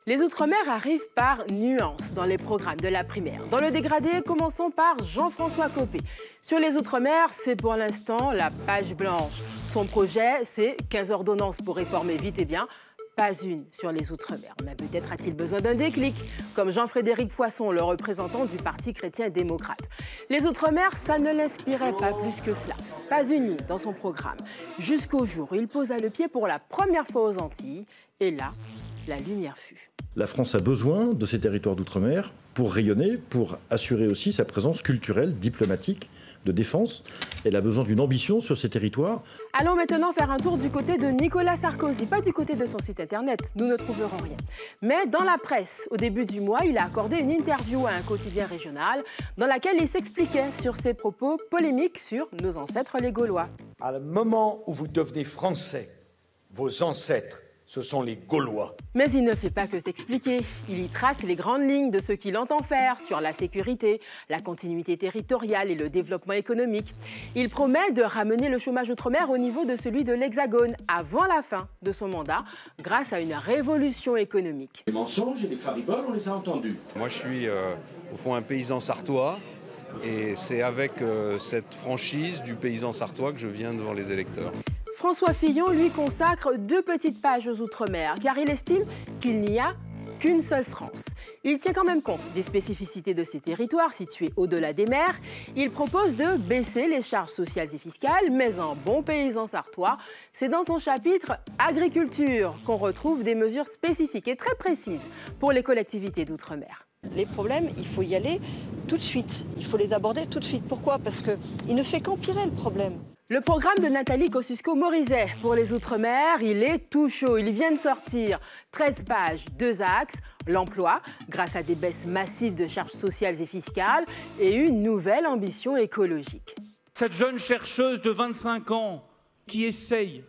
Les Outre-mer arrivent par nuances dans les programmes de la primaire. Dans le dégradé, commençons par Jean-François Copé. Sur les Outre-mer, c'est pour l'instant la page blanche. Son projet, c'est 15 ordonnances pour réformer vite et bien. Pas une sur les Outre-mer. Mais peut-être a-t-il besoin d'un déclic, comme Jean-Frédéric Poisson, le représentant du Parti chrétien-démocrate. Les Outre-mer, ça ne l'inspirait pas plus que cela. Pas une ligne dans son programme. Jusqu'au jour où il posa le pied pour la première fois aux Antilles. Et là, la lumière fut. La France a besoin de ces territoires d'outre-mer pour rayonner, pour assurer aussi sa présence culturelle, diplomatique, de défense. Elle a besoin d'une ambition sur ces territoires. Allons maintenant faire un tour du côté de Nicolas Sarkozy, pas du côté de son site internet, nous ne trouverons rien. Mais dans la presse, au début du mois, il a accordé une interview à un quotidien régional dans laquelle il s'expliquait sur ses propos polémiques sur nos ancêtres les Gaulois. À le moment où vous devenez français, vos ancêtres, ce sont les Gaulois. Mais il ne fait pas que s'expliquer. Il y trace les grandes lignes de ce qu'il entend faire sur la sécurité, la continuité territoriale et le développement économique. Il promet de ramener le chômage outre-mer au niveau de celui de l'Hexagone avant la fin de son mandat, grâce à une révolution économique. Les mensonges et les fariboles, on les a entendus. Moi, je suis au fond un paysan sartois et c'est avec cette franchise du paysan sartois que je viens devant les électeurs. François Fillon lui consacre 2 petites pages aux Outre-mer, car il estime qu'il n'y a qu'une seule France. Il tient quand même compte des spécificités de ces territoires situés au-delà des mers. Il propose de baisser les charges sociales et fiscales, mais en bon paysan sartois, c'est dans son chapitre Agriculture qu'on retrouve des mesures spécifiques et très précises pour les collectivités d'outre-mer. Les problèmes, il faut y aller tout de suite. Il faut les aborder tout de suite. Pourquoi? Parce qu'il ne fait qu'empirer le problème. Le programme de Nathalie Kosciusko-Morizet pour les Outre-mer, il est tout chaud. Il vient de sortir 13 pages, 2 axes, l'emploi, grâce à des baisses massives de charges sociales et fiscales, et une nouvelle ambition écologique. Cette jeune chercheuse de 25 ans qui essaye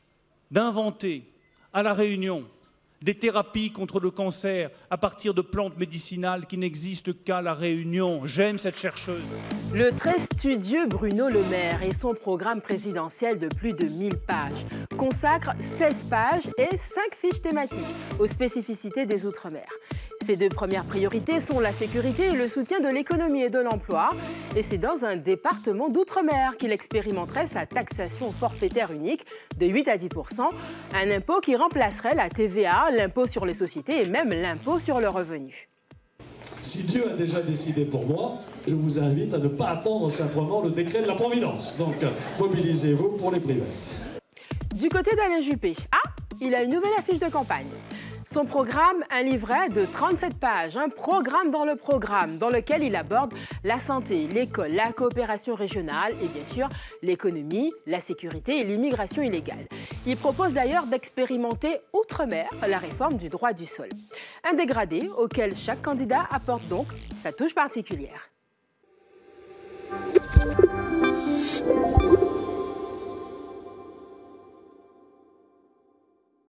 d'inventer à La Réunion des thérapies contre le cancer à partir de plantes médicinales qui n'existent qu'à La Réunion. J'aime cette chercheuse. Le très studieux Bruno Le Maire et son programme présidentiel de plus de 1000 pages consacrent 16 pages et 5 fiches thématiques aux spécificités des Outre-mer. Ses 2 premières priorités sont la sécurité et le soutien de l'économie et de l'emploi. Et c'est dans un département d'outre-mer qu'il expérimenterait sa taxation forfaitaire unique de 8 à 10%, un impôt qui remplacerait la TVA, l'impôt sur les sociétés et même l'impôt sur le revenu. Si Dieu a déjà décidé pour moi, je vous invite à ne pas attendre simplement le décret de la Providence. Donc, mobilisez-vous pour les primaires. Du côté d'Alain Juppé, il a une nouvelle affiche de campagne. Son programme, un livret de 37 pages, un programme dans le programme, dans lequel il aborde la santé, l'école, la coopération régionale et bien sûr l'économie, la sécurité et l'immigration illégale. Il propose d'ailleurs d'expérimenter outre-mer la réforme du droit du sol. Un dégradé auquel chaque candidat apporte donc sa touche particulière.